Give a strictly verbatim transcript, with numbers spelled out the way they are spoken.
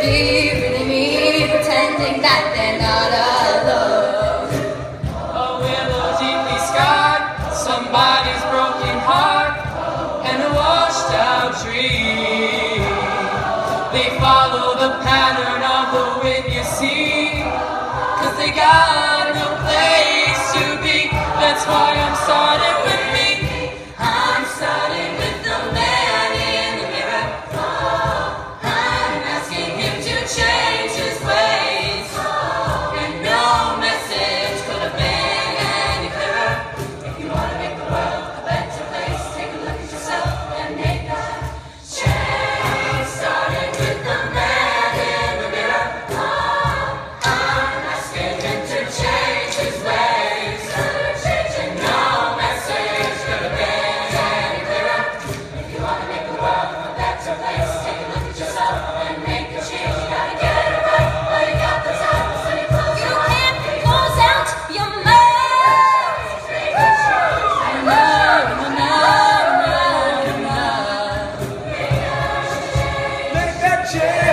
be really me, pretending that they're not alone. A willow deeply scarred, somebody's broken heart, and a washed out tree. They follow the pattern of the wind, you see, 'cause they got no place to be. That's why I'm starting with me. I'm starting with the man in the mirror. I'm asking him to change his ways, and no message could have been any clearer. If you want to make the world a better place, take a look at yourself and make a change. Starting with the man in the mirror. I'm asking him to change his ways, and no message could have been any clearer. If you want to make the world a better place, take a look at yourself and make a change. You gotta get it right, but you got the time, so you close You your eyes. can't close out your mouth. No, no, no, no, no. Make that change.